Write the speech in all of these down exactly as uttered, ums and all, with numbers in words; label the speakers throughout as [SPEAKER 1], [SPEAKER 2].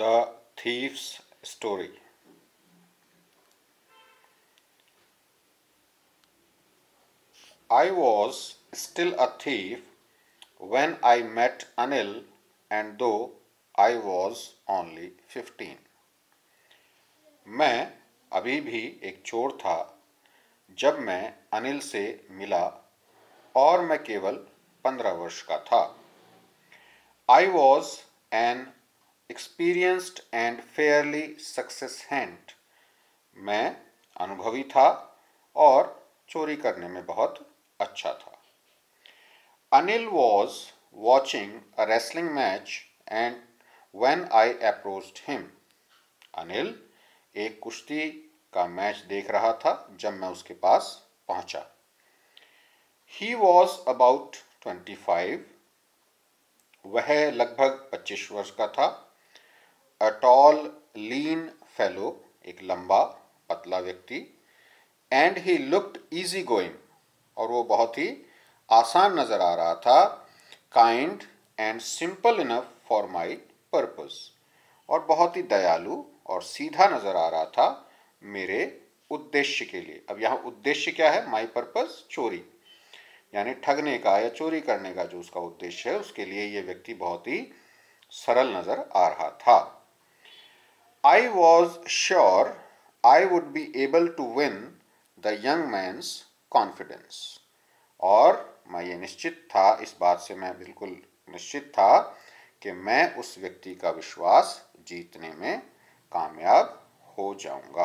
[SPEAKER 1] The Thief's Story. I was still a thief when I met Anil, and though I was only fifteen. मैं अभी भी एक चोर था जब मैं अनिल से मिला और मैं केवल पंद्रह वर्ष का था. I was an experienced and fairly success hand. मैं अनुभवी था और चोरी करने में बहुत अच्छा था. Anil was watching a wrestling match and when I approached him. Anil एक कुश्ती का मैच देख रहा था जब मैं उसके पास पहुंचा. He was about twenty-five. वह लगभग पच्चीस वर्ष का था. A tall, lean fellow, एक लंबा पतला व्यक्ति. And he looked easy going. और वो बहुत ही आसान नजर आ रहा था. Kind and simple enough for my purpose. और बहुत ही दयालु और सीधा नजर आ रहा था मेरे उद्देश्य के लिए. अब यहाँ उद्देश्य क्या है? My purpose, चोरी, यानी ठगने का या चोरी करने का जो उसका उद्देश्य है उसके लिए ये व्यक्ति बहुत ही सरल नजर आ रहा था. I was sure I would be able to win the young man's confidence. और मैं ये निश्चित था, इस बात से मैं बिल्कुल निश्चित था कि मैं उस व्यक्ति का विश्वास जीतने में कामयाब हो जाऊंगा.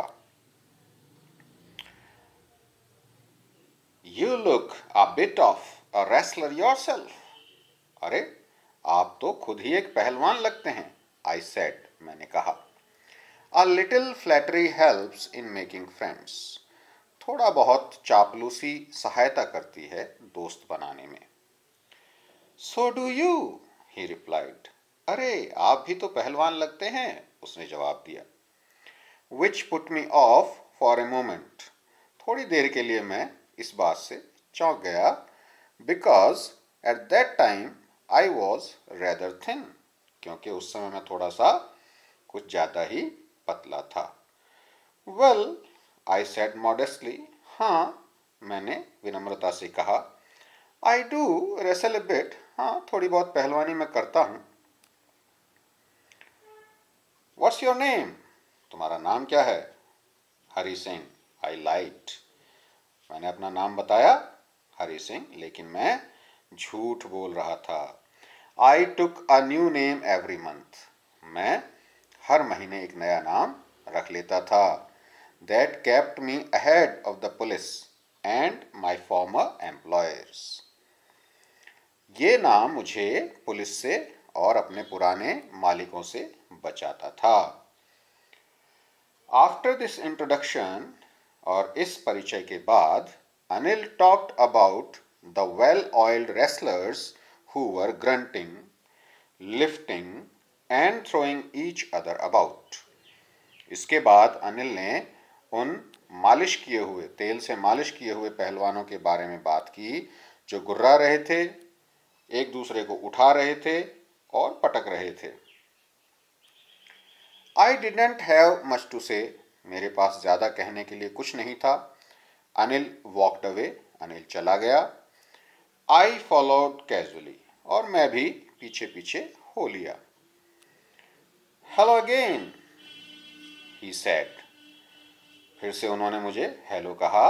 [SPEAKER 1] You look a bit of a wrestler yourself. अरे आप तो खुद ही एक पहलवान लगते हैं. I said, मैंने कहा. A little flattery helps in making friends. थोड़ा बहुत चापलूसी सहायता करती है दोस्त बनाने में. So do you, he replied. अरे आप भी तो पहलवान लगते हैं, उसने जवाब दिया. Which put me off for a moment. थोड़ी देर के लिए मैं इस बात से चौंक गया. Because at that time I was rather thin. क्योंकि उस समय मैं थोड़ा सा कुछ ज्यादा ही पतला था. Well, I said modestly. हाँ, मैंने विनम्रता से कहा. I do wrestle a bit. हाँ, थोड़ी बहुत पहलवानी मैं करता हूँ. What's your name? तुम्हारा नाम क्या है? हरि सिंह. I lied. मैंने अपना नाम बताया, हरि सिंह, लेकिन मैं झूठ बोल रहा था. I took a new name every month. मैं हर महीने एक नया नाम रख लेता था. That kept me ahead of the police and my former employers. ये नाम मुझे पुलिस से और अपने पुराने मालिकों से बचाता था. After this introduction, और इस परिचय के बाद, Anil talked about the well-oiled wrestlers who were grunting, lifting and throwing each other about. इसके बाद अनिल ने उन मालिश किए हुए, तेल से मालिश किए हुए पहलवानों के बारे में बात की जो गुर्रा रहे थे, एक दूसरे को उठा रहे थे और पटक रहे थे. I didn't have much to say. मेरे पास ज्यादा कहने के लिए कुछ नहीं था. Anil walked away. अनिल चला गया. I followed casually. और मैं भी पीछे पीछे हो लिया. Hello again, he said. फिर से उन्होंने मुझे हेलो कहा.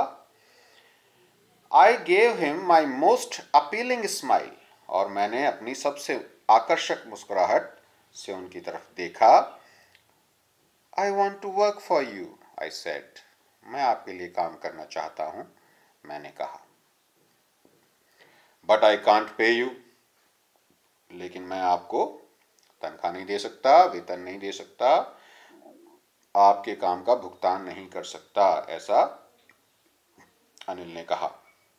[SPEAKER 1] I gave him my most appealing smile. और मैंने अपनी सबसे आकर्षक मुस्कुराहट से उनकी तरफ देखा. I want to work for you, I said. मैं आपके लिए काम करना चाहता हूं, मैंने कहा. But I can't pay you. लेकिन मैं आपको तनख्वाह नहीं दे सकता, वेतन नहीं दे सकता, आपके काम का भुगतान नहीं कर सकता, ऐसा अनिल ने कहा.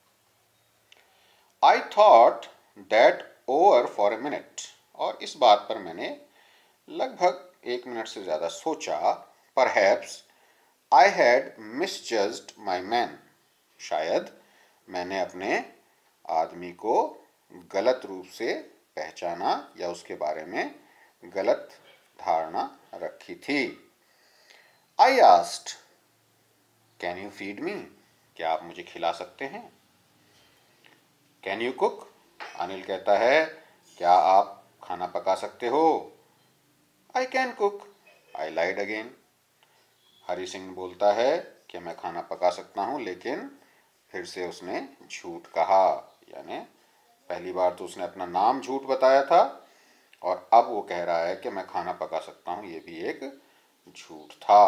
[SPEAKER 1] I thought that over for a minute. और इस बात पर मैंने लगभग एक मिनट से ज्यादा सोचा. Perhaps I had misjudged my man. शायद मैंने अपने आदमी को गलत रूप से पहचाना या उसके बारे में गलत धारणा रखी थी। I asked, can you feed me? क्या आप मुझे खिला सकते हैं? Can you cook? अनिल कहता है, क्या आप खाना पका सकते हो? I can cook, I lied again. Hari Singh बोलता है कि मैं खाना पका सकता हूँ, लेकिन फिर से उसने झूठ कहा। यानी पहली बार तो उसने अपना नाम झूठ बताया था और अब वो कह रहा है कि मैं खाना पका सकता हूँ, ये भी एक झूठ था।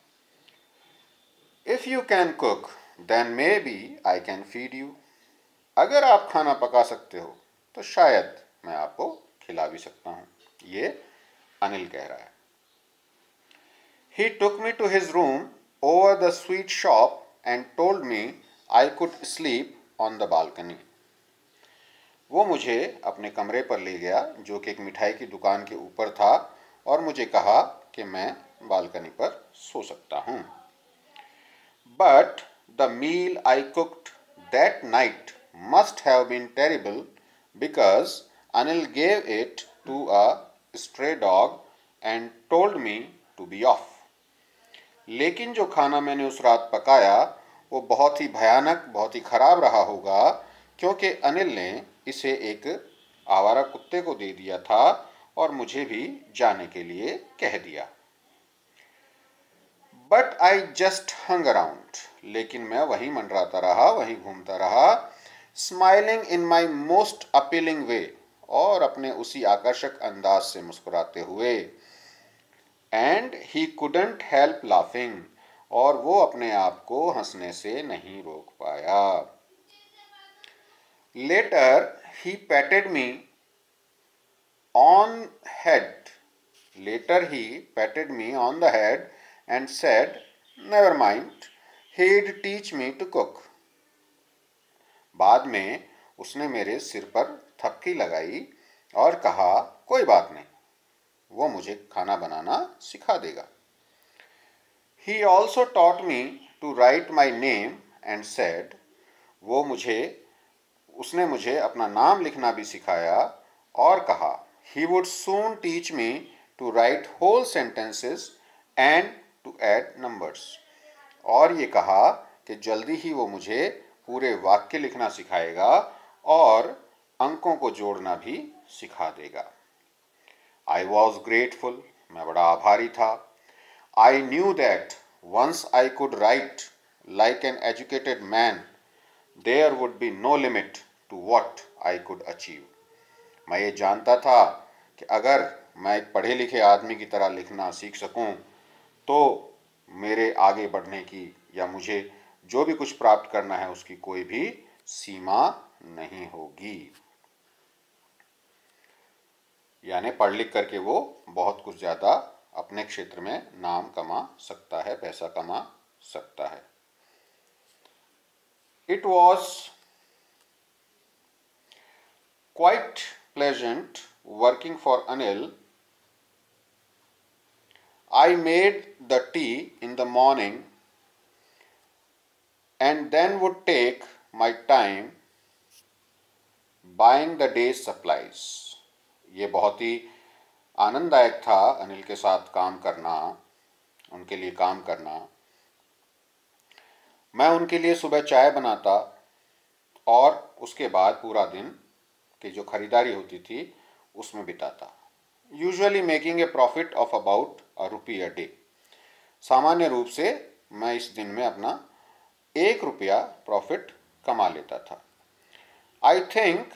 [SPEAKER 1] If you can cook then maybe I can feed you. अगर आप खाना पका सकते हो तो शायद मैं आपको खिला भी सकता हूँ, ये अनिल कह रहा है। He took me to his room over the sweet shop and told me I could sleep on the balcony. वो मुझे अपने कमरे पर ले गया जो कि एक मिठाई की दुकान के ऊपर था और मुझे कहा कि मैं बालकनी पर सो सकता हूँ। But the meal I cooked that night must have been terrible because Anil gave it to a stray dog and told me to be off. लेकिन जो खाना मैंने उस रात पकाया वो बहुत ही भयानक, बहुत ही खराब रहा होगा, क्योंकि अनिल ने इसे एक आवारा कुत्ते को दे दिया था और मुझे भी जाने के लिए कह दिया। But I just hung around, लेकिन मैं वहीं मंडराता रहा, वहीं घूमता रहा, smiling in my most appealing way, और अपने उसी आकर्षक अंदाज से मुस्कुराते हुए। And he couldn't help laughing, और वो अपने आप को हंसने से नहीं रोक पाया। Later he patted me on head later he patted me on the head and said never mind, he'd teach me to cook. बाद में उसने मेरे सिर पर थपकी लगाई और कहा, कोई बात नहीं, वो मुझे खाना बनाना सिखा देगा। He also taught me to write my name and said, वो मुझे उसने मुझे अपना नाम लिखना भी सिखाया और कहा, he would soon teach me to write whole sentences and to add numbers. और ये कहा कि जल्दी ही वो मुझे पूरे वाक्य लिखना सिखाएगा और अंकों को जोड़ना भी सिखा देगा। I was grateful, मैं बड़ा आभारी था। I knew that once I could write like an educated man, there would be no limit to what I could achieve. मैं ये जानता था कि अगर मैं एक पढ़े लिखे आदमी की तरह लिखना सीख सकूं, तो मेरे आगे बढ़ने की या मुझे जो भी कुछ प्राप्त करना है उसकी कोई भी सीमा नहीं होगी। यानी पढ़ लिख करके वो बहुत कुछ ज़्यादा अपने क्षेत्र में नाम कमा सकता है, पैसा कमा सकता है। It was quite pleasant working for Anil. I made the tea in the morning and then would take my time buying the day's supplies. ये बहुत ही आनंददायक था अनिल के साथ काम करना, उनके लिए काम करना। मैं उनके लिए सुबह चाय बनाता और उसके बाद पूरा दिन की जो खरीदारी होती थी उसमें बिताता। Usually making a profit of about a rupee a day. सामान्य रूप से मैं इस दिन में अपना एक रुपया प्रॉफिट कमा लेता था। I think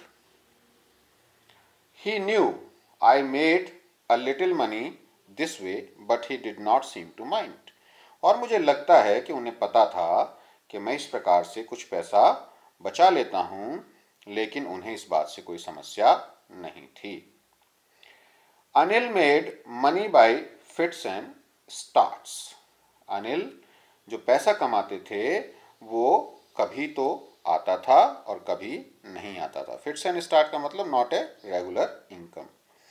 [SPEAKER 1] he knew I made a little money this way but he did not seem to mind. और मुझे लगता है कि उन्हें पता था कि मैं इस प्रकार से कुछ पैसा बचा लेता हूँ, लेकिन उन्हें इस बात से कोई समस्या नहीं थी। Anil made money by fits and starts. Anil जो पैसा कमाते थे वो कभी तो आता था और कभी नहीं आता था। फिट्स एंड स्टार्ट का मतलब not a regular income.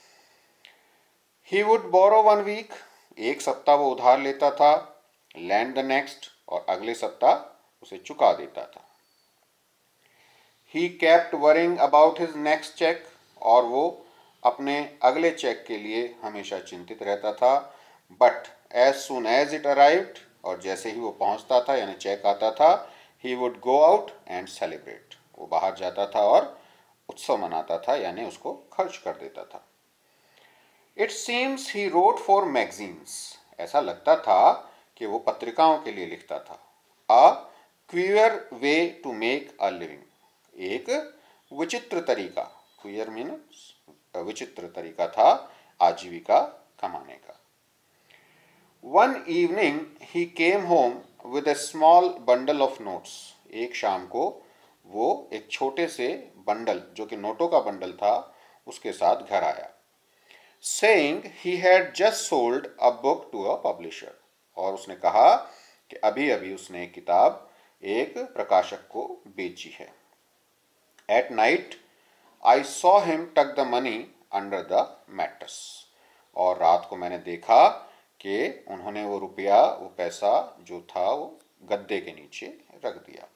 [SPEAKER 1] He would borrow one week, एक सप्ताह वो उधार लेता था, लैंड द नेक्स्ट, और अगले सप्ताह उसे चुका देता था। He kept worrying about his next cheque, और वो अपने अगले चेक के लिए हमेशा चिंतित रहता था, but as soon as it arrived, और जैसे ही वो पहुंचता था यानी चेक आता था, he would go out and celebrate, वो बाहर जाता था और उत्सव मनाता था यानी उसको खर्च कर देता था। It seems he wrote for magazines, ऐसा लगता था कि वो पत्रिकाओं के लिए लिखता था। A queer way to make a living, एक विचित्र तरीका, क्वियर मीन्स विचित्र तरीका था आजीविका कमाने का। One evening he came home with a small bundle of notes, एक शाम को वो एक छोटे से बंडल, जो कि नोटों का बंडल था, उसके साथ घर आया। Saying he had just sold a book to a publisher, और उसने कहा कि अभी अभी उसने एक किताब एक प्रकाशक को बेची है। At night I saw him tuck the money under the mattress, और रात को मैंने देखा कि उन्होंने वो रुपया, वो पैसा जो था वो गद्दे के नीचे रख दिया।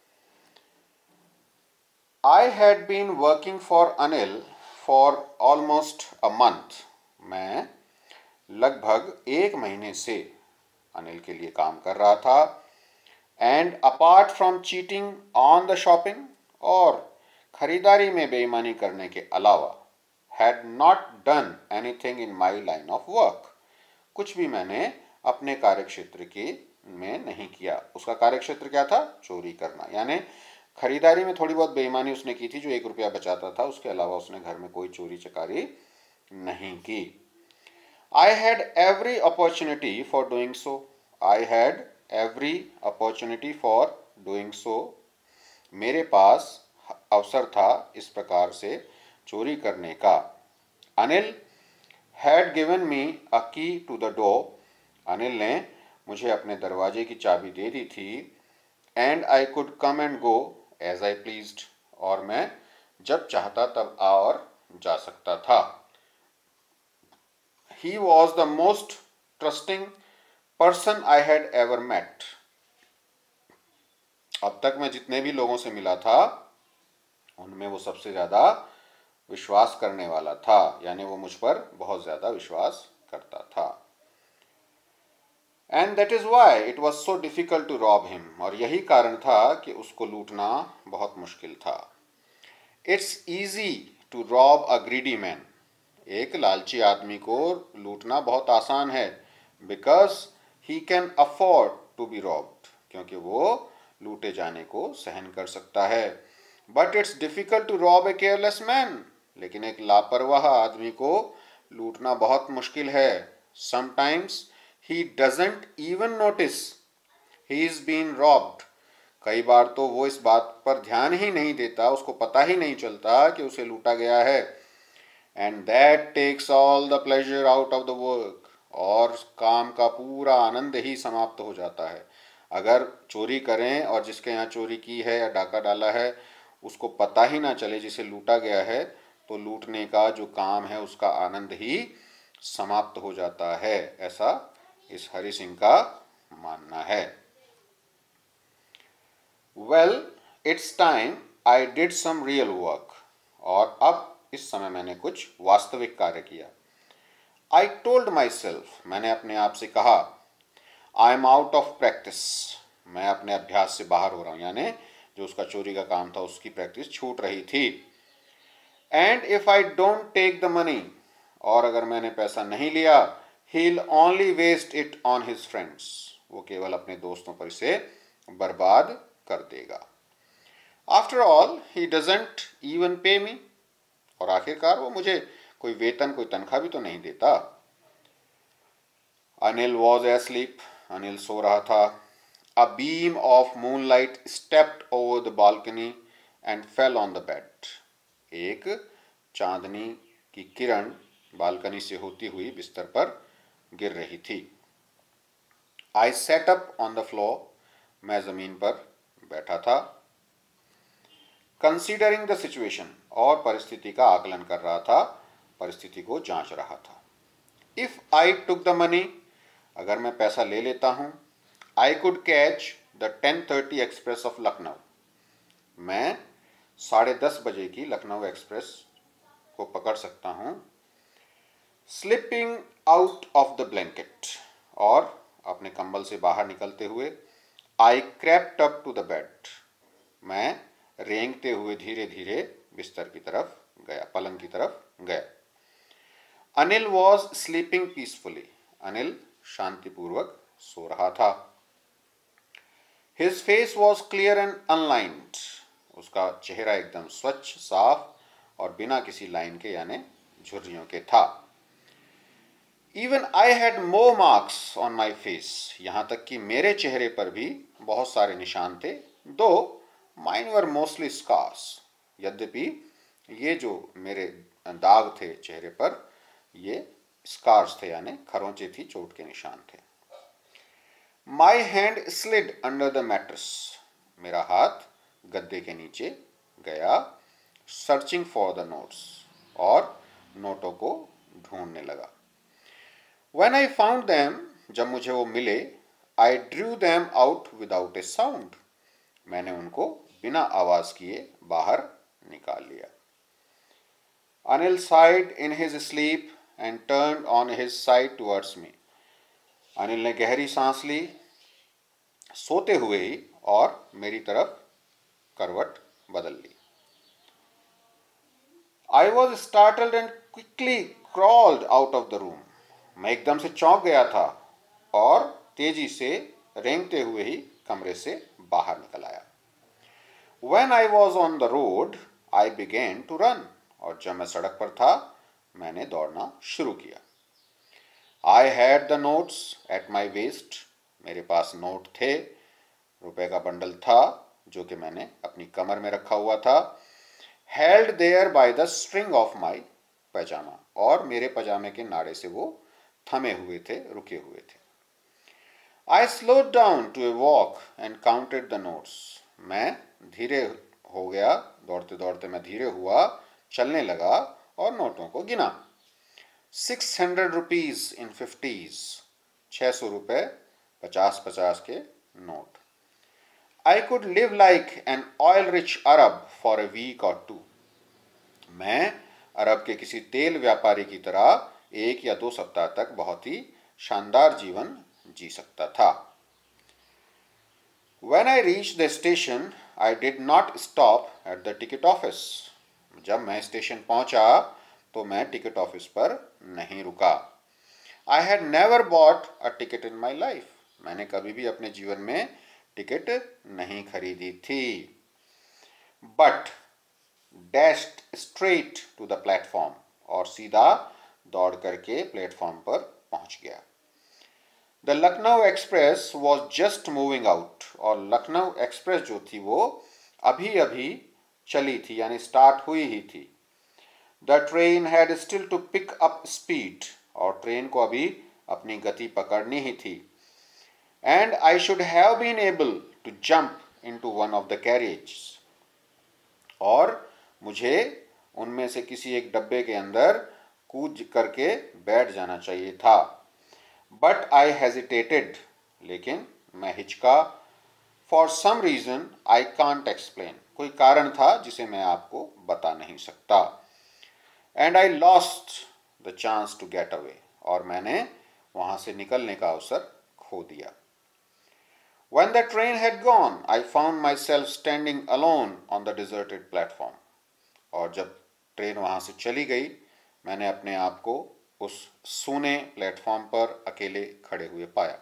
[SPEAKER 1] I had been working for Anil for almost a month, मैं लगभग एक महीने से अनिल के लिए काम कर रहा था। And apart from cheating on the shopping, और खरीदारी में बेईमानी करने के अलावा, had not done anything in my line of work, कुछ भी मैंने अपने कार्यक्षेत्र के में नहीं किया। उसका कार्यक्षेत्र क्या था? चोरी करना, यानी खरीदारी में थोड़ी बहुत बेईमानी उसने की थी, जो एक रुपया बचाता था, उसके अलावा उसने घर में कोई चोरी चकारी नहीं की। I had every opportunity for doing so, I had every opportunity for doing so, मेरे पास अवसर था इस प्रकार से चोरी करने का। Anil had given me a key to the door, Anil ने मुझे अपने दरवाजे की चाबी दे दी थी। And I could come and go as I pleased, और मैं जब चाहता तब आ और जा सकता था। He was the most trusting person I had ever met, अब तक मैं जितने भी लोगों से मिला था उनमें वो सबसे ज्यादा विश्वास करने वाला था, यानी वो मुझ पर बहुत ज्यादा विश्वास करता था। And that is why it was so difficult to rob him, और यही कारण था कि उसको लूटना बहुत मुश्किल था। It's easy to rob a greedy man, एक लालची आदमी को लूटना बहुत आसान है। Because he can afford to be robbed, क्योंकि वो लूटे जाने को सहन कर सकता है। But it's difficult to rob a careless man, लेकिन एक लापरवाह आदमी को लूटना बहुत मुश्किल है। Sometimes he doesn't even notice he is been robbed, कई बार तो वो इस बात पर ध्यान ही नहीं देता, उसको पता ही नहीं चलता कि उसे लूटा गया है। And that takes all the pleasure out of the work, और काम का पूरा आनंद ही समाप्त हो जाता है। अगर चोरी करें और जिसके यहाँ चोरी की है या डाका डाला है उसको पता ही ना चले जिसे लूटा गया है, तो लूटने का जो काम है उसका आनंद ही समाप्त हो जाता है, ऐसा इस हरि सिंह का मानना है। Well it's time I did some real work, और अब इस समय मैंने कुछ वास्तविक कार्य किया। आई टोल्ड माई सेल्फ, मैंने अपने आप से कहा, I am out of practice, मैं अपने अभ्यास से बाहर हो रहा हूं, यानी जो उसका चोरी का काम था उसकी प्रैक्टिस छूट रही थी। And if I don't take the money, और अगर मैंने पैसा नहीं लिया, he will only waste it on his friends, वो केवल अपने दोस्तों पर इसे बर्बाद कर देगा। After all he doesn't even pay me, और आखिरकार वो मुझे कोई वेतन, कोई तनख्वाह भी तो नहीं देता। अनिल वॉज एस्लीप, अनिल सो रहा था। A beam of moonlight stepped over the balcony and fell on the bed, एक चांदनी की किरण बालकनी से होती हुई बिस्तर पर गिर रही थी। I sat up on the floor, मैं जमीन पर बैठा था। कंसीडरिंग द सिचुएशन, और परिस्थिति का आकलन कर रहा था, परिस्थिति को जांच रहा था। If I took the money, अगर मैं पैसा ले लेता हूं, I could catch the ten thirty express of Lucknow, मैं साढ़े दस बजे की लखनऊ एक्सप्रेस को पकड़ सकता हूँ। Slipping out of the blanket, और अपने कंबल से बाहर निकलते हुए। I crept up to the bed, मैं रेंगते हुए धीरे धीरे बिस्तर की तरफ गया, पलंग की तरफ गया। Anil was sleeping peacefully, Anil शांतिपूर्वक सो रहा था। His face was clear and unlined, उसका चेहरा एकदम स्वच्छ, साफ और बिना किसी लाइन के यानी झुर्रियों के था। Even I had more marks on my face, यहाँ तक कि मेरे चेहरे पर भी बहुत सारे निशान थे। दो माइन वर मोस्टली स्कार्स, यद्यपि ये जो मेरे दाग थे चेहरे पर, ये स्कार्स थे यानी खरोंचे थी, चोट के निशान थे। My hand slid under the mattress, मेरा हाथ गद्दे के नीचे गया। सर्चिंग फॉर द नोट्स, और नोटों को ढूंढने लगा। When I found them, जब मुझे वो मिले, I drew them out without a sound, मैंने उनको बिना आवाज किए बाहर निकाल लिया। Anil sighed in his sleep and turned on his side towards me. Anil ने गहरी सांस ली सोते हुए ही और मेरी तरफ करवट बदल ली। I was startled and quickly crawled out of the room. मैं एकदम से चौंक गया था और तेजी से रेंगते हुए ही कमरे से बाहर निकल आया। When I was on the road, I began to run. और जब मैं सड़क पर था, मैंने दौड़ना शुरू किया। I had the notes at my waist. मेरे पास नोट थे, रुपए का बंडल था जो कि मैंने अपनी कमर में रखा हुआ था। Held there by the string of my pajama. और मेरे पजामे के नाड़े से वो थमे हुए थे, रुके हुए थे। I slowed down to a walk and counted the notes. मैं धीरे हो गया, दौड़ते दौड़ते मैं धीरे हुआ, चलने लगा और नोटों को गिना। Six hundred rupees in fifties, छह सौ रुपए पचास पचास के नोट। I could live like an oil-rich Arab for a week or two. मैं अरब के किसी तेल व्यापारी की तरह एक या दो सप्ताह तक बहुत ही शानदार जीवन जी सकता था। When I reached the station, I did not stop at the ticket office. जब मैं स्टेशन पहुंचा तो मैं टिकट ऑफिस पर नहीं रुका। I had never bought a ticket in my life. मैंने कभी भी अपने जीवन में टिकट नहीं खरीदी थी। But dashed straight to the platform, और सीधा दौड़ करके प्लेटफॉर्म पर पहुंच गया। The Lucknow express was just moving out, और लखनऊ एक्सप्रेस जो थी वो अभी अभी चली थी यानी स्टार्ट हुई ही थी। The train had still to pick up speed, और ट्रेन को अभी अपनी गति पकड़नी ही थी। And I should have been able to jump into one of the carriers, और मुझे उनमें से किसी एक डब्बे के अंदर कूद करके बैठ जाना चाहिए था। बट आई हेजिटेटेड, लेकिन मैं हिचका। For some reason I can't explain, कोई कारण था जिसे मैं आपको बता नहीं सकता। And I lost the chance to get away, और मैंने वहां से निकलने का अवसर खो दिया। When the train had gone, I found myself standing alone on the deserted platform. और जब ट्रेन वहां से चली गई, मैंने अपने आप को उस सूने प्लेटफॉर्म पर अकेले खड़े हुए पाया।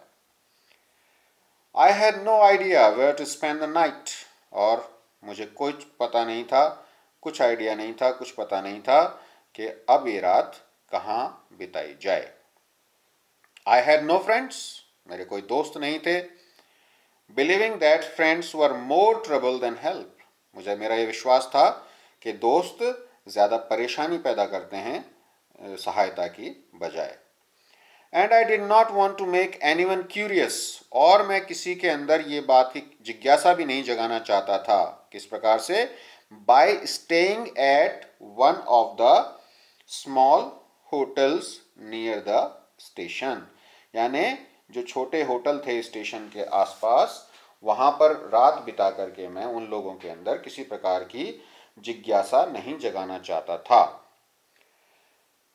[SPEAKER 1] I had no idea where to spend the night. और मुझे कुछ पता नहीं था, कुछ आइडिया नहीं था, कुछ पता नहीं था कि अब ये रात कहाँ बिताई जाए। I had no friends. मेरे कोई दोस्त नहीं थे। Believing that friends were more trouble than help. मुझे मेरा ये विश्वास था कि दोस्त ज़्यादा परेशानी पैदा करते हैं सहायता की बजाय। And I did not want to make anyone curious. और मैं किसी के अंदर ये बात की जिज्ञासा भी नहीं जगाना चाहता था। किस प्रकार से? By staying at one of the small hotels near the station. यानी जो छोटे होटल थे स्टेशन के आसपास, वहां पर रात बिता करके मैं उन लोगों के अंदर किसी प्रकार की जिज्ञासा नहीं जगाना चाहता था।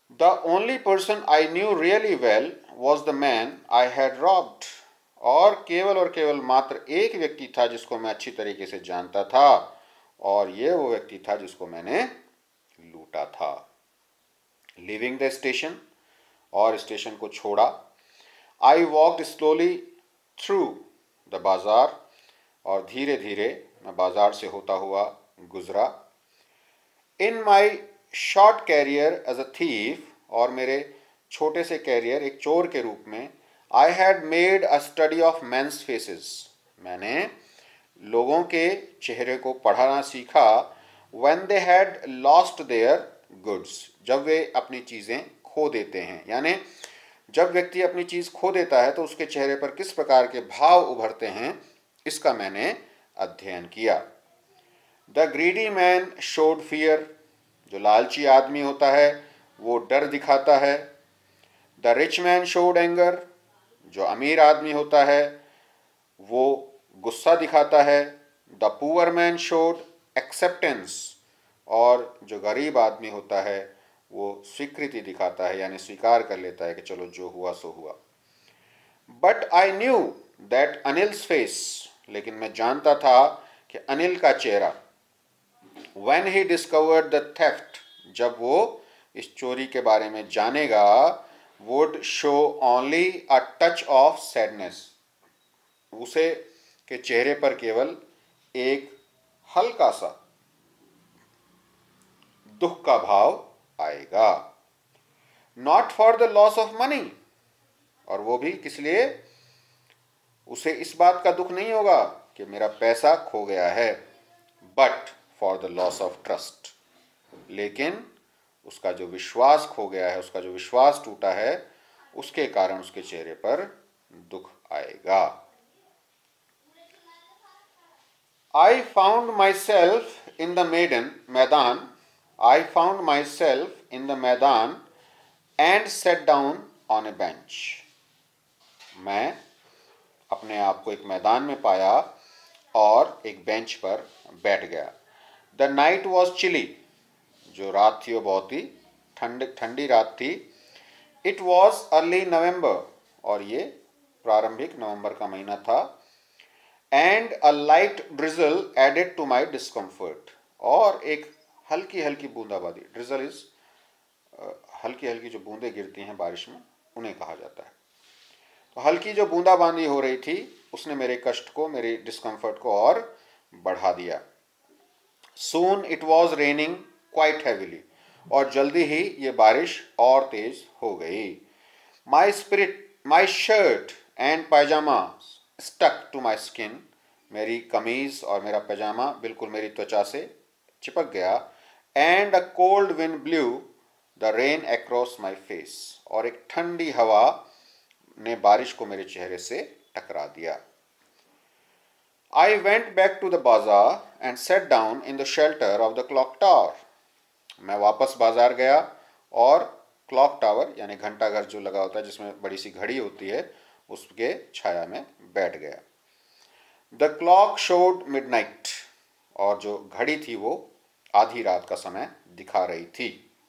[SPEAKER 1] The only person I knew really well was the man I had robbed. और केवल और केवल मात्र एक व्यक्ति था जिसको मैं अच्छी तरीके से जानता था, और ये वो व्यक्ति था जिसको मैंने लूटा था। लिविंग द स्टेशन, और स्टेशन को छोड़ा। I walked slowly through the bazaar, और धीरे धीरे मैं बाजार से होता हुआ गुजरा। In my short career as a thief, और मेरे छोटे से कैरियर एक चोर के रूप में, I had made a study of men's faces, मैंने लोगों के चेहरे को पढ़ना सीखा। When they had lost their goods, जब वे अपनी चीज़ें खो देते हैं, यानी जब व्यक्ति अपनी चीज़ खो देता है तो उसके चेहरे पर किस प्रकार के भाव उभरते हैं, इसका मैंने अध्ययन किया। The greedy man showed fear, जो लालची आदमी होता है वो डर दिखाता है। The rich man showed anger, जो अमीर आदमी होता है वो गुस्सा दिखाता है। The poor man showed acceptance, और जो गरीब आदमी होता है वो स्वीकृति दिखाता है, यानी स्वीकार कर लेता है कि चलो जो हुआ सो हुआ। But I knew that Anil's face, लेकिन मैं जानता था कि अनिल का चेहरा, when he discovered the theft, जब वो इस चोरी के बारे में जानेगा, would show only a touch of sadness, उसे के चेहरे पर केवल एक हल्का सा दुख का भाव आएगा। Not for the loss of money, और वो भी किस लिए, उसे इस बात का दुख नहीं होगा कि मेरा पैसा खो गया है, but for the loss of trust, लेकिन उसका जो विश्वास खो गया है, उसका जो विश्वास टूटा है, उसके कारण उसके चेहरे पर दुख आएगा। I found myself in the maidan maidan I found myself in the maidan and sat down on a bench, मैं अपने आप को एक मैदान में पाया और एक बेंच पर बैठ गया। द नाइट वॉज चिली, जो रात थी वो बहुत ही ठंड ठंडी रात थी। इट वॉज अर्ली नवंबर, और ये प्रारंभिक नवंबर का महीना था। And a light drizzle added to my discomfort, और एक हल्की हल्की बूंदाबांदी, ड्रिजल इज हल्की हल्की जो बूंदें गिरती हैं बारिश में, उन्हें कहा जाता है। तो हल्की जो बूंदाबांदी हो रही थी उसने मेरे कष्ट को, मेरे डिस्कम्फर्ट को और बढ़ा दिया। Soon it was raining quite heavily, और जल्दी ही ये बारिश और तेज हो गई। My spirit my shirt and pyjama stuck to my skin, मेरी कमीज और मेरा पैजामा बिल्कुल मेरी त्वचा से चिपक गया। And a cold wind blew the rain across my face, और एक ठंडी हवा ने बारिश को मेरे चेहरे से टकरा दिया। I went back to the bazaar and sat down in the shelter of the clock tower, मैं वापस बाजार गया और क्लॉक टावर यानी घंटाघर जो लगा होता है जिसमें बड़ी सी घड़ी होती है, उसके छाया में बैठ गया। द क्लॉक शोड मिडनाइट, और जो घड़ी थी वो आधी रात का समय दिखा रही थी।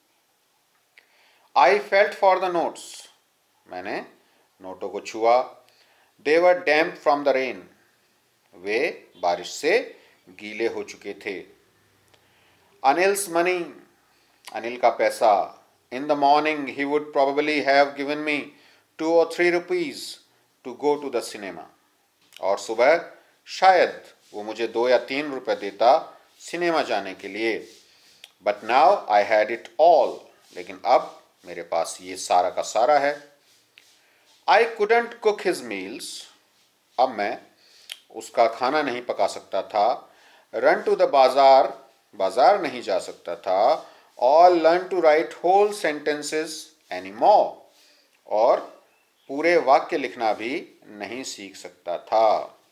[SPEAKER 1] I felt for the notes, मैंने नोटों को छुआ। They were damp from the rain, वे बारिश से गीले हो चुके थे। अनिल्स मनी, अनिल का पैसा। In the morning he would probably have given me two और three rupees to go to the cinema, और सुबह शायद वो मुझे दो या तीन रुपए देता सिनेमा जाने के लिए। But now I had it all, लेकिन अब मेरे पास ये सारा का सारा है। I couldn't cook his meals, अब मैं उसका खाना नहीं पका सकता था। रन टू द बाजार, बाजार नहीं जा सकता था। और learn to write whole sentences any more, और पूरे वाक्य लिखना भी नहीं सीख सकता था।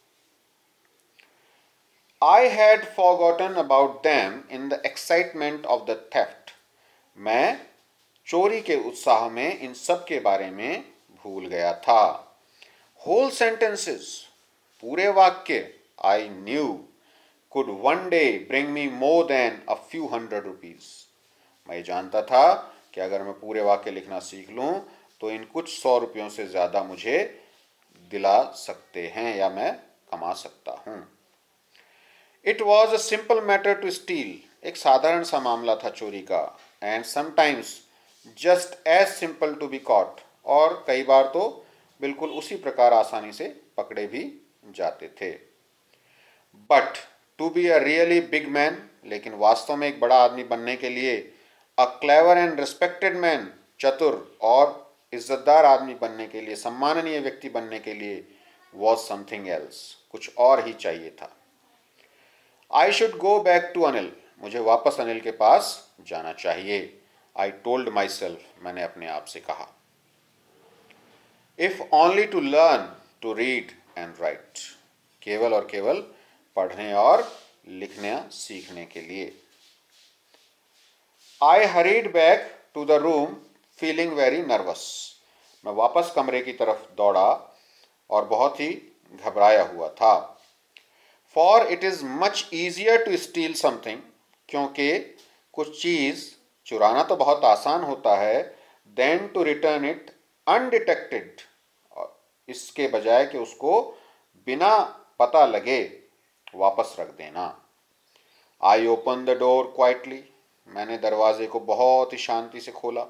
[SPEAKER 1] I had forgotten about them in the excitement of the theft, मैं चोरी के उत्साह में इन सब के बारे में भूल गया था। होल सेंटेंसेस, पूरे वाक्य, I knew could one day bring me more than a few hundred rupees, मैं जानता था कि अगर मैं पूरे वाक्य लिखना सीख लूँ तो इन कुछ सौ रुपयों से ज़्यादा मुझे दिला सकते हैं या मैं कमा सकता हूँ। It was a simple matter to steal, एक साधारण सा मामला था चोरी का। And sometimes just as simple to be caught, और कई बार तो बिल्कुल उसी प्रकार आसानी से पकड़े भी जाते थे। But to be a really big man, लेकिन वास्तव में एक बड़ा आदमी बनने के लिए, a clever and respected man, चतुर और इज्जतदार आदमी बनने के लिए, सम्माननीय व्यक्ति बनने के लिए, वॉज समथिंग एल्स, कुछ और ही चाहिए था। I should go back to Anil, मुझे वापस अनिल के पास जाना चाहिए। आई टोल्ड माई सेल्फ, मैंने अपने आप से कहा। If only to learn to read and write, केवल और केवल पढ़ने और लिखने सीखने के लिए। I hurried back to the room feeling very nervous, मैं वापस कमरे की तरफ दौड़ा और बहुत ही घबराया हुआ था। For it is much easier to steal something, क्योंकि कुछ चीज़ चुराना तो बहुत आसान होता है, than to return it undetected, इसके बजाय कि उसको बिना पता लगे वापस रख देना। I open the door quietly, मैंने दरवाजे को बहुत ही शांति से खोला।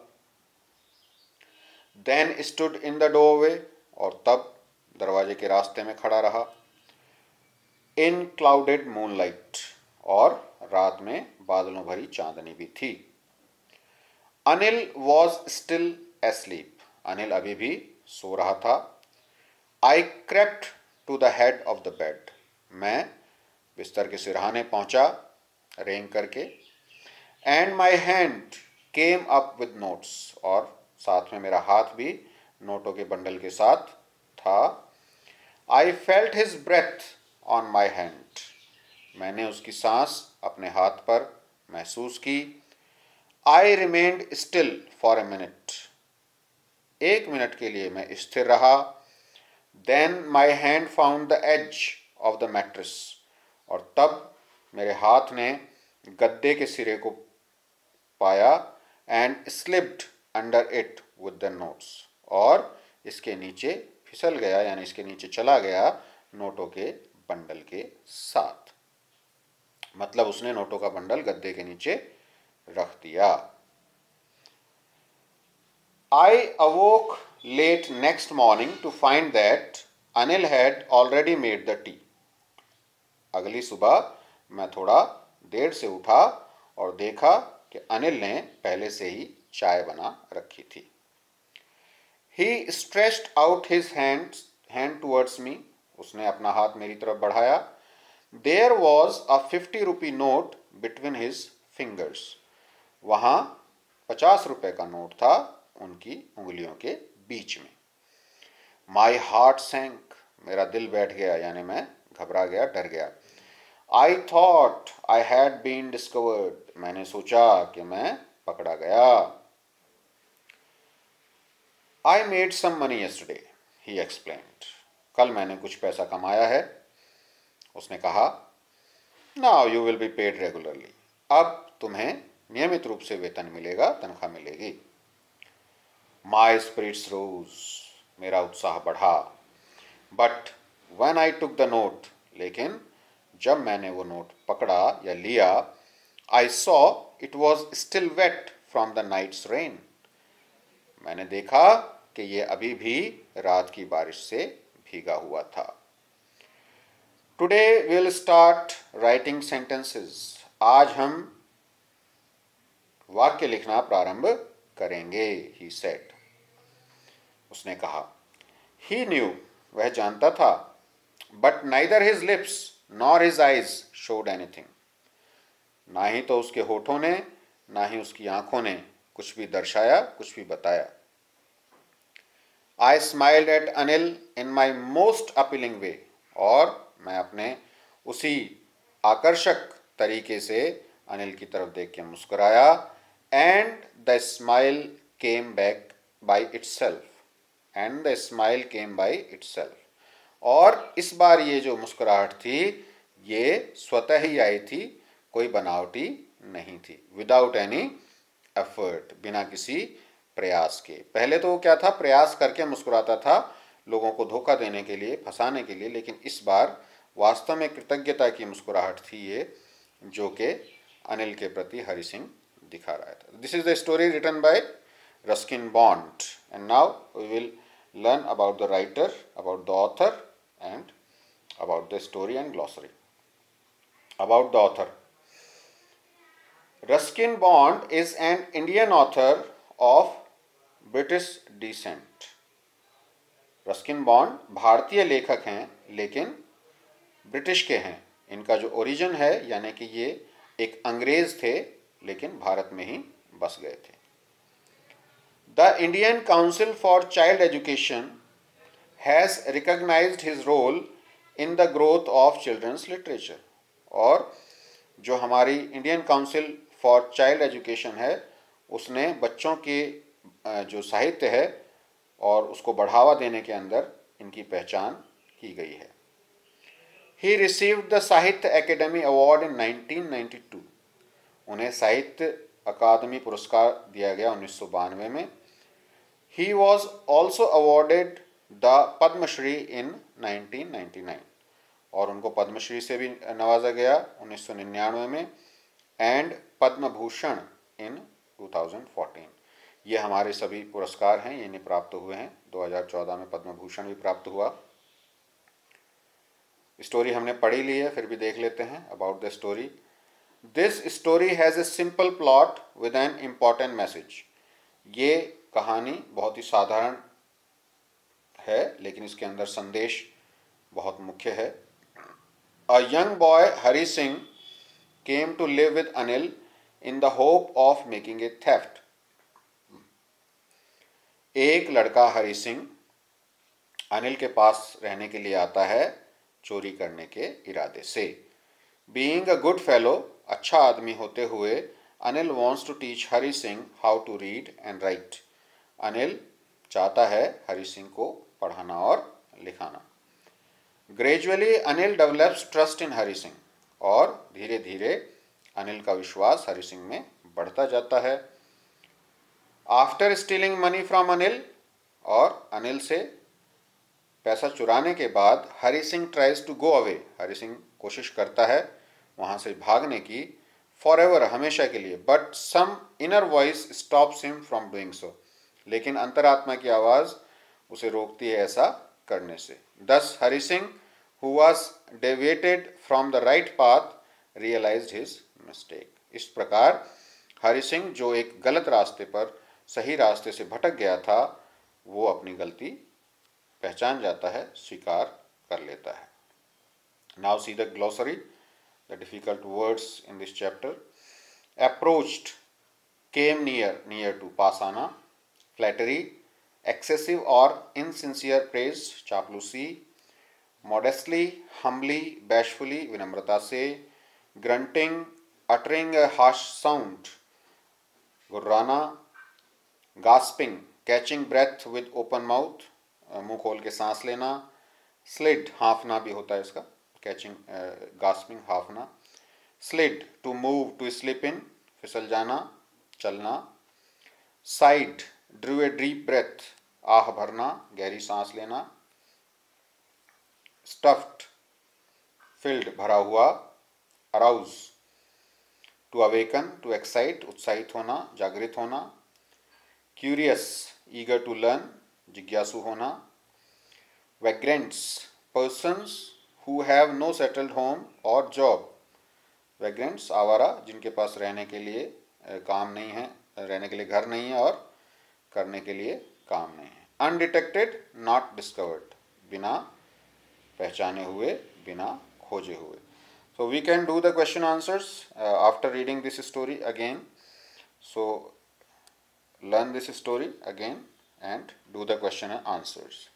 [SPEAKER 1] Then stood in the doorway, और तब दरवाजे के रास्ते में खड़ा रहा। इन क्लाउडेड मूनलाइट, और रात में बादलों भरी चांदनी भी थी। Anil was still asleep, Anil अभी भी सो रहा था। I crept to the head of the bed, मैं बिस्तर के सिरहाने पहुंचा रेंग करके। And my hand came up with notes, और साथ में मेरा हाथ भी नोटों के बंडल के साथ था। I felt his breath on my hand, मैंने उसकी सांस अपने हाथ पर महसूस की। I remained still for a minute, एक मिनट के लिए मैं स्थिर रहा। Then my hand found the edge of the mattress, और तब मेरे हाथ ने गद्दे के सिरे को पाया। And slipped under it with the notes, और इसके नीचे फिसल गया, यानी इसके नीचे चला गया नोटों के बंडल के साथ। मतलब उसने नोटों का बंडल गद्दे के नीचे रख दिया। I awoke late next morning to find that Anil had already made the tea, अगली सुबह मैं थोड़ा देर से उठा और देखा कि अनिल ने पहले से ही चाय बना रखी थी। He stretched out his hand hand towards me, उसने अपना हाथ मेरी तरफ बढ़ाया। There was a fifty rupee note between his fingers, वहाँ पचास रुपए का नोट था उनकी उंगलियों के बीच में। माई हार्ट सैंक, मेरा दिल बैठ गया, यानी मैं घबरा गया, डर गया। I thought I had been discovered, मैंने सोचा कि मैं पकड़ा गया। I made some money yesterday, he explained, कल मैंने कुछ पैसा कमाया है, उसने कहा। Now you will be paid regularly, अब तुम्हें नियमित रूप से वेतन मिलेगा, तनख्वाह मिलेगी। माई स्पिरिट्स रोज, मेरा उत्साह बढ़ा। But when I took the note, लेकिन जब मैंने वो नोट पकड़ा या लिया, I saw it was still wet from the night's rain, मैंने देखा कि ये अभी भी रात की बारिश से भीगा हुआ था। Today will start writing sentences, आज हम वाक्य लिखना प्रारंभ करेंगे, ही सेड, उसने कहा। ही न्यू, वह जानता था। But neither his lips nor his eyes showed anything, ना ही तो उसके होठों ने ना ही उसकी आंखों ने कुछ भी दर्शाया, कुछ भी बताया। I smiled at Anil in my most appealing way, और मैं अपने उसी आकर्षक तरीके से अनिल की तरफ देख के मुस्कुराया। And the smile came back by itself, and the smile came by itself, और इस बार ये जो मुस्कुराहट थी ये स्वतः ही आई थी, कोई बनावटी नहीं थी, विदाउट एनी एफर्ट, बिना किसी प्रयास के। पहले तो वो क्या था, प्रयास करके मुस्कुराता था लोगों को धोखा देने के लिए, फंसाने के लिए, लेकिन इस बार वास्तव में कृतज्ञता की मुस्कुराहट थी ये, जो कि अनिल के प्रति हरि सिंह दिखा रहा था। This is the story written by Ruskin Bond and now we will learn about the writer, about the author and about the story and glossary. About the author. Ruskin Bond is an Indian author of British descent. Ruskin Bond भारतीय लेखक हैं लेकिन British के हैं। इनका जो origin है, यानी कि ये एक अंग्रेज थे लेकिन भारत में ही बस गए थे। The Indian Council for Child Education has recognised his role in the growth of children's literature. और जो हमारी Indian Council for Child Education है, उसने बच्चों के जो साहित्य है और उसको बढ़ावा देने के अंदर इनकी पहचान की गई है। He received the Sahitya Academy Award in nineteen ninety two. उन्हें साहित्य अकादमी पुरस्कार दिया गया उन्नीस सौ बानवे में। He was also awarded the Padma Shri in nineteen ninety nine, और उनको पद्मश्री से भी नवाजा गया उन्नीस सौ निन्यानवे में, and Padma Bhushan in two thousand fourteen. ये हमारे सभी पुरस्कार हैं, ये इन्हें प्राप्त हुए हैं। दो हज़ार चौदह में पद्म भूषण भी प्राप्त हुआ। स्टोरी हमने पढ़ी ली है, फिर भी देख लेते हैं about the story. This story has a simple plot with an important message. ये कहानी बहुत ही साधारण है लेकिन इसके अंदर संदेश बहुत मुख्य है। A young boy Hari Singh came to live with Anil in the hope of making a theft. एक लड़का हरि सिंह अनिल के पास रहने के लिए आता है चोरी करने के इरादे से। बीइंग अ गुड फेलो, अच्छा आदमी होते हुए, Anil wants to teach Hari Singh how to read and write. Anil चाहता है हरि सिंह को पढ़ाना और लिखाना। Gradually Anil develops trust in Hari Singh, और धीरे धीरे अनिल का विश्वास हरि सिंह में बढ़ता जाता है। After stealing money from Anil, और अनिल से पैसा चुराने के बाद, Hari Singh tries to go away, Hari Singh कोशिश करता है वहाँ से भागने की, फॉर एवर, हमेशा के लिए। But some inner voice stops him from doing so, लेकिन अंतरात्मा की आवाज़ उसे रोकती है ऐसा करने से। Thus Hari Singh, who was deviated from the right path, realised his mistake. इस प्रकार हरि सिंह, जो एक गलत रास्ते पर सही रास्ते से भटक गया था, वो अपनी गलती पहचान जाता है, स्वीकार कर लेता है। Now see the glossary, the difficult words in this chapter. Approached, came near, near to, पास आना। फ्लैटरी, एक्सेसिव और इनसिंसियर प्रेज, चापलूसी। मॉडेस्टली, हम्बली, बैशफुली, विनम्रता से। Grunting, uttering a harsh sound, गुर्राना। Gasping, catching breath with open mouth, मुंह खोल के सांस लेना। स्लिड, हाँफना भी होता है इसका, कैचिंग, गास्पिंग, हाँफना। Slid, to move, to slip in, फिसल जाना, चलना। Sighed, drew a deep breath, आह भरना, गहरी सांस लेना। स्टफ्ड, फिल्ड, भरा हुआ। Arouse, to awaken, to excite, उत्साहित होना, जागृत होना। क्यूरियस, ईगर टू लर्न, जिज्ञासु होना। Vagrants, persons who have no settled home और जॉब। वैग्रेंट्स, आवारा, जिनके पास रहने के लिए काम नहीं है, रहने के लिए घर नहीं है और करने के लिए काम नहीं है। अनडिटेक्टेड, नॉट डिस्कवर्ड, बिना पहचाने हुए, बिना खोजे हुए। So we can do the question answers after reading this story again. So learn this story again and do the question and answers.